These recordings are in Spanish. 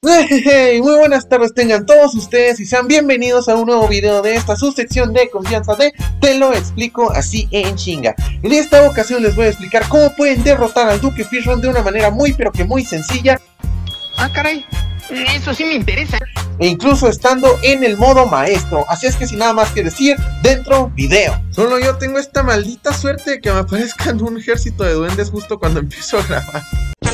Hey, muy buenas tardes tengan todos ustedes y sean bienvenidos a un nuevo video de esta subsección de confianza de Te lo explico así en chinga. En esta ocasión les voy a explicar cómo pueden derrotar al Duque Fishron de una manera muy pero que muy sencilla. Ah, caray, eso sí me interesa. E incluso estando en el modo maestro, así es que sin nada más que decir, dentro video. Solo yo tengo esta maldita suerte de que me aparezcan un ejército de duendes justo cuando empiezo a grabar.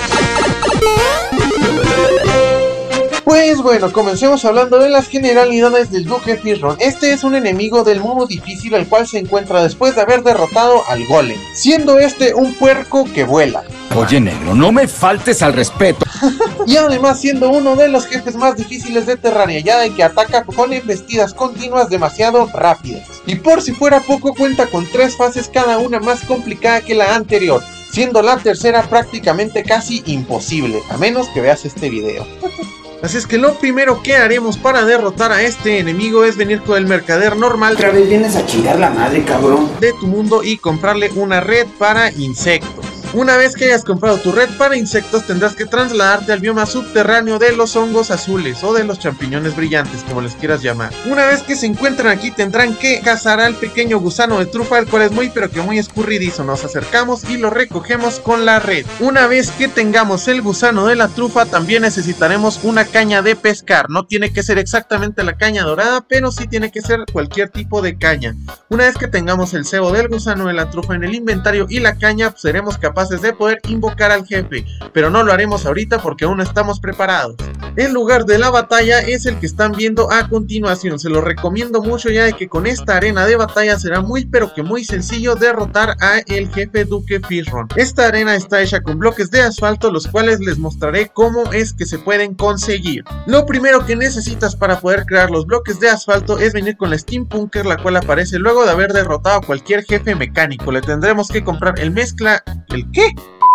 Pues bueno, comencemos hablando de las generalidades del Duque Fishron. Este es un enemigo del modo difícil al cual se encuentra después de haber derrotado al golem, siendo este un puerco que vuela. Oye negro, no me faltes al respeto. Y además siendo uno de los jefes más difíciles de Terraria, ya de que ataca con embestidas continuas demasiado rápidas. Y por si fuera poco, cuenta con 3 fases, cada una más complicada que la anterior, siendo la tercera prácticamente casi imposible, a menos que veas este video. Así es que lo primero que haremos para derrotar a este enemigo es venir con el mercader normal. Otra vez vienes a chingar la madre, cabrón. De tu mundo y comprarle una red para insectos. Una vez que hayas comprado tu red para insectos, tendrás que trasladarte al bioma subterráneo de los hongos azules o de los champiñones brillantes, como les quieras llamar. Una vez que se encuentran aquí, tendrán que cazar al pequeño gusano de trufa, el cual es muy pero que muy escurridizo. Nos acercamos y lo recogemos con la red. Una vez que tengamos el gusano de la trufa, también necesitaremos una caña de pescar. No tiene que ser exactamente la caña dorada, pero sí tiene que ser cualquier tipo de caña. Una vez que tengamos el cebo del gusano de la trufa en el inventario y la caña, pues seremos capaces de poder invocar al jefe, pero no lo haremos ahorita porque aún no estamos preparados. El lugar de la batalla es el que están viendo a continuación. Se lo recomiendo mucho, ya de que con esta arena de batalla será muy pero que muy sencillo derrotar a el jefe Duque Fishron. Esta arena está hecha con bloques de asfalto, los cuales les mostraré cómo es que se pueden conseguir. Lo primero que necesitas para poder crear los bloques de asfalto es venir con la Steampunker, la cual aparece luego de haber derrotado a cualquier jefe mecánico. Le tendremos que comprar el mezcla... ¿El qué?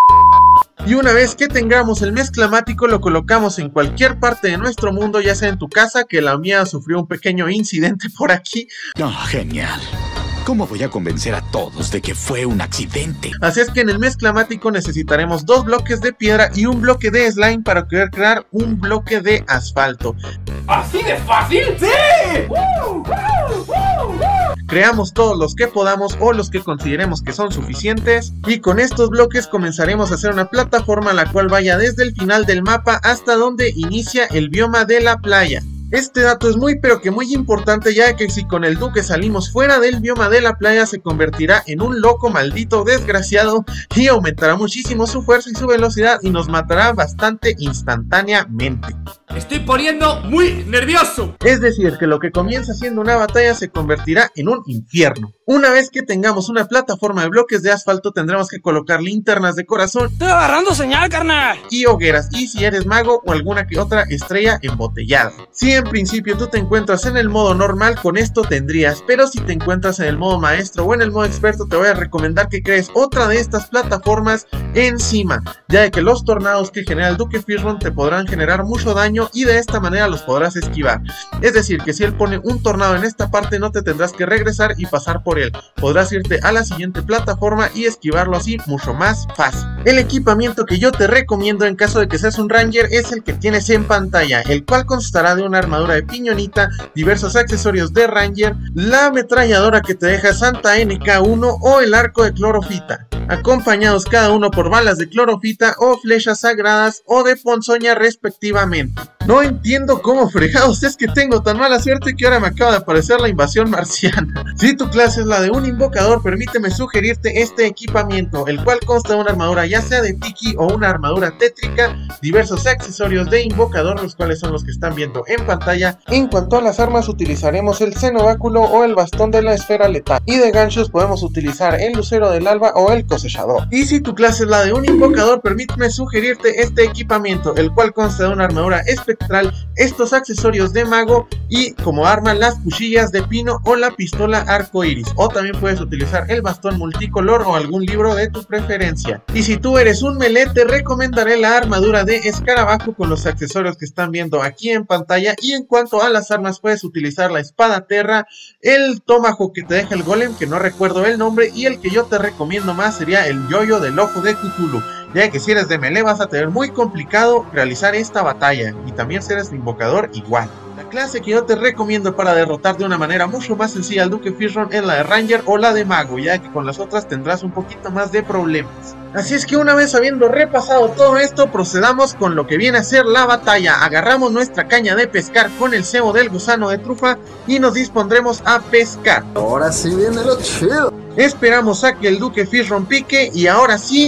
Y una vez que tengamos el mezclamático, lo colocamos en cualquier parte de nuestro mundo, ya sea en tu casa, que la mía sufrió un pequeño incidente por aquí. Oh, genial. ¿Cómo voy a convencer a todos de que fue un accidente? Así es que en el mezclamático necesitaremos 2 bloques de piedra y un bloque de slime para poder crear un bloque de asfalto. ¿Así de fácil? ¡Sí! Creamos todos los que podamos o los que consideremos que son suficientes, y con estos bloques comenzaremos a hacer una plataforma la cual vaya desde el final del mapa hasta donde inicia el bioma de la playa. Este dato es muy pero que muy importante, ya que si con el Duque salimos fuera del bioma de la playa, se convertirá en un loco maldito desgraciado y aumentará muchísimo su fuerza y su velocidad y nos matará bastante instantáneamente. Me estoy poniendo muy nervioso. Es decir, que lo que comienza siendo una batalla se convertirá en un infierno. Una vez que tengamos una plataforma de bloques de asfalto, tendremos que colocar linternas de corazón. Estoy agarrando señal, carnal. Y hogueras, y si eres mago, o alguna que otra estrella embotellada. Si en principio tú te encuentras en el modo normal, con esto tendrías, pero si te encuentras en el modo maestro o en el modo experto, te voy a recomendar que crees otra de estas plataformas encima, ya de que los tornados que genera el Duque Fishron te podrán generar mucho daño y de esta manera los podrás esquivar. Es decir, que si él pone un tornado en esta parte, no te tendrás que regresar y pasar por él. Podrás irte a la siguiente plataforma y esquivarlo así mucho más fácil. El equipamiento que yo te recomiendo en caso de que seas un ranger es el que tienes en pantalla, el cual constará de una armadura de piñonita, diversos accesorios de ranger, la ametralladora que te deja Santa NK1 o el arco de clorofita, acompañados cada uno por balas de clorofita o flechas sagradas o de ponzoña respectivamente. No entiendo cómo fregados es que tengo tan mala suerte que ahora me acaba de aparecer la invasión marciana. Si tu clase es la de un invocador, permíteme sugerirte este equipamiento, el cual consta de una armadura ya sea de Tiki o una armadura tétrica, diversos accesorios de invocador, los cuales son los que están viendo en pantalla. En cuanto a las armas, utilizaremos el cenobáculo o el bastón de la esfera letal, y de ganchos podemos utilizar el lucero del alba o el cosechador. Y si tu clase es la de un invocador, permíteme sugerirte este equipamiento, el cual consta de una armadura espectral estos accesorios de mago y como arma las cuchillas de pino o la pistola arcoiris, o también puedes utilizar el bastón multicolor o algún libro de tu preferencia. Y si tú eres un melee, te recomendaré la armadura de escarabajo con los accesorios que están viendo aquí en pantalla. Y en cuanto a las armas, puedes utilizar la espada terra, el tomahawk que te deja el golem, que no recuerdo el nombre, y el que yo te recomiendo más sería el yoyo del ojo de Cthulhu, ya que si eres de melee vas a tener muy complicado realizar esta batalla, y también si eres de invocador igual. La clase que yo te recomiendo para derrotar de una manera mucho más sencilla al Duque Fishron es la de Ranger o la de Mago, ya que con las otras tendrás un poquito más de problemas. Así es que una vez habiendo repasado todo esto, procedamos con lo que viene a ser la batalla. Agarramos nuestra caña de pescar con el cebo del gusano de trufa y nos dispondremos a pescar. Ahora sí viene lo chido. Esperamos a que el Duque Fishron pique y ahora sí...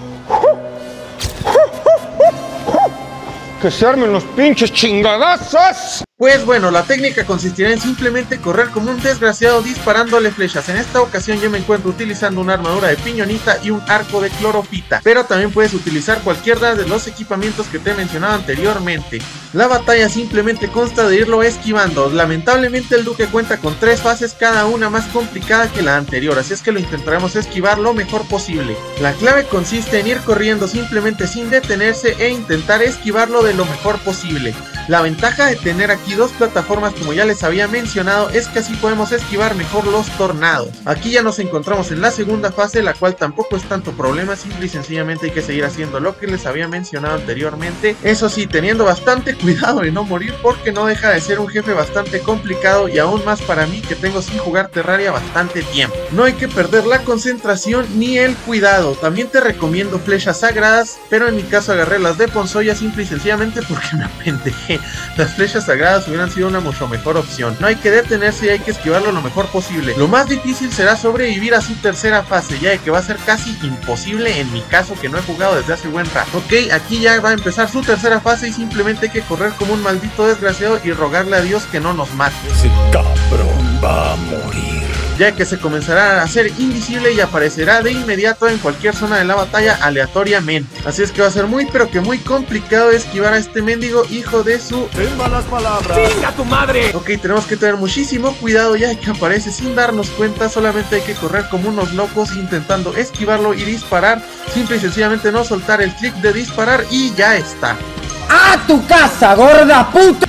¡que se armen los pinches chingadazos! Pues bueno, la técnica consistirá en simplemente correr como un desgraciado disparándole flechas. En esta ocasión yo me encuentro utilizando una armadura de piñonita y un arco de clorofita, pero también puedes utilizar cualquiera de los equipamientos que te he mencionado anteriormente. La batalla simplemente consta de irlo esquivando. Lamentablemente el Duque cuenta con 3 fases, cada una más complicada que la anterior, así es que lo intentaremos esquivar lo mejor posible. La clave consiste en ir corriendo simplemente sin detenerse e intentar esquivarlo de lo mejor posible. La ventaja de tener aquí 2 plataformas, como ya les había mencionado, es que así podemos esquivar mejor los tornados. Aquí ya nos encontramos en la segunda fase, la cual tampoco es tanto problema, simple y sencillamente hay que seguir haciendo lo que les había mencionado anteriormente. Eso sí, teniendo bastante cuidado de no morir, porque no deja de ser un jefe bastante complicado, y aún más para mí que tengo sin jugar Terraria bastante tiempo. No hay que perder la concentración ni el cuidado. También te recomiendo flechas sagradas, pero en mi caso agarré las de Ponzoya simple y sencillamente porque me apendejé. Las flechas sagradas hubieran sido una mucho mejor opción. No hay que detenerse y hay que esquivarlo lo mejor posible. Lo más difícil será sobrevivir a su tercera fase, ya que va a ser casi imposible en mi caso, que no he jugado desde hace buen rato. Ok, aquí ya va a empezar su tercera fase y simplemente hay que correr como un maldito desgraciado y rogarle a Dios que no nos mate. Ese cabrón va a morir, ya que se comenzará a hacer invisible y aparecerá de inmediato en cualquier zona de la batalla aleatoriamente. Así es que va a ser muy pero que muy complicado esquivar a este mendigo hijo de su... ¡Tenga las palabras! ¡Venga tu madre! Ok, tenemos que tener muchísimo cuidado ya que aparece sin darnos cuenta, solamente hay que correr como unos locos intentando esquivarlo y disparar, simple y sencillamente no soltar el clic de disparar y ya está. ¡A tu casa, gorda puta!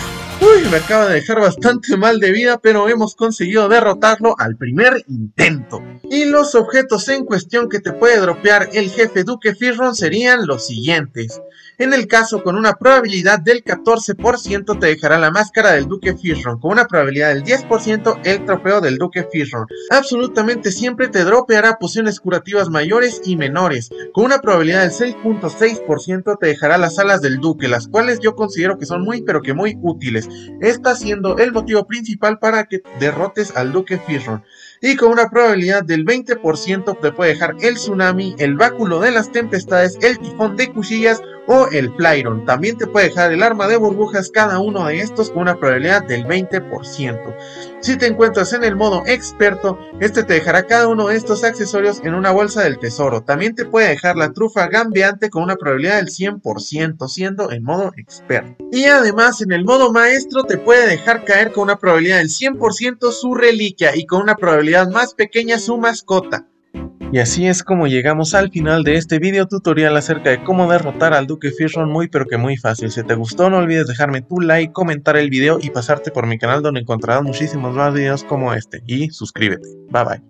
Uy, me acaba de dejar bastante mal de vida, pero hemos conseguido derrotarlo al primer intento. Y los objetos en cuestión que te puede dropear el jefe Duque Fishron serían los siguientes. En el caso, con una probabilidad del 14% te dejará la máscara del Duque Fishron, con una probabilidad del 10% el trofeo del Duque Fishron. Absolutamente siempre te dropeará pociones curativas mayores y menores. Con una probabilidad del 6.6% te dejará las alas del Duque, las cuales yo considero que son muy pero que muy útiles. Esta siendo el motivo principal para que derrotes al Duque Fishron. Y con una probabilidad del 20% te puede dejar el tsunami, el báculo de las tempestades, el tifón de cuchillas o el Plyron. También te puede dejar el arma de burbujas, cada uno de estos con una probabilidad del 20%. Si te encuentras en el modo experto, este te dejará cada uno de estos accesorios en una bolsa del tesoro. También te puede dejar la trufa gambeante con una probabilidad del 100%, siendo en modo experto. Y además en el modo maestro te puede dejar caer con una probabilidad del 100% su reliquia y con una probabilidad más pequeña su mascota. Y así es como llegamos al final de este video tutorial acerca de cómo derrotar al Duque Fishron, muy pero que muy fácil. Si te gustó no olvides dejarme tu like, comentar el video y pasarte por mi canal donde encontrarás muchísimos más videos como este. Y suscríbete. Bye bye.